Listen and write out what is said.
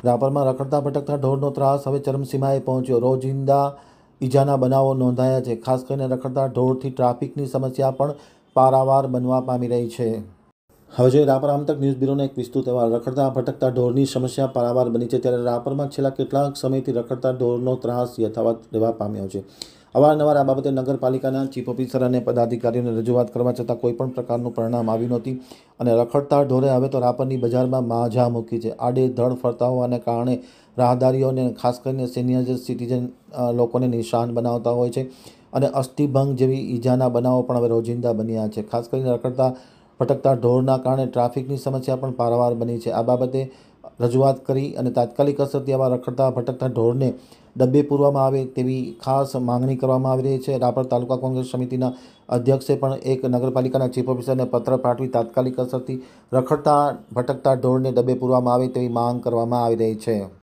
રાપરમાં રખડતા ભટકતા ઢોરનો ત્રાસ હવે ચરમસીમાએ પહોંચ્યો. રોજિંદા ઈજાના બનાવો નોંધાયા છે. ખાસ કરીને રખડતા ઢોરથી ટ્રાફિકની સમસ્યા પણ પારાવાર બનવા પામી રહી છે. હવે જોઈએ રાપર આમતક ન્યૂઝ બ્યુરોનો એક વિસ્તૃત અહેવાલ. રખડતા ભટકતા ઢોરની સમસ્યા પારાવાર બની છે, ત્યારે રાપરમાં છેલ્લા કેટલાક સમયથી રખડતા ઢોરનો ત્રાસ યથાવત રહેવા પામ્યો છે. અવારનવાર આ બાબતે નગરપાલિકાના ચીફ ઓફિસર અને પદાધિકારીઓને રજૂઆત કરવા છતાં કોઈપણ પ્રકારનું પરિણામ આવ્યું નહોતી અને રખડતા ઢોરે હવે તો રાપરની બજારમાં માઝા મૂકી છે. આડેધડ ફરતા હોવાને કારણે રાહદારીઓને, ખાસ કરીને સિનિયર સિટીઝન લોકોને નિશાન બનાવતા હોય છે અને અસ્થિભંગ જેવી ઈજાના બનાવો પણ હવે રોજિંદા બન્યા છે. ખાસ કરીને રખડતા ભટકતા ઢોરના કારણે ટ્રાફિકની સમસ્યા પણ પારાવાર બની છે. આ બાબતે રજૂઆત કરી અને તાત્કાલિક અસરથી આવા રખડતા ભટકતા ઢોરને ડબ્બે પૂરવામાં આવે તેવી ખાસ માંગણી કરવામાં આવી રહી છે. રાપર તાલુકા કોંગ્રેસ સમિતિના અધ્યક્ષે પણ એક નગરપાલિકાના ચીફ ઓફિસરને પત્ર પાઠવી તાત્કાલિક અસરથી રખડતા ભટકતા ઢોરને ડબ્બે પૂરવામાં આવે તેવી માંગ કરવામાં આવી રહી છે.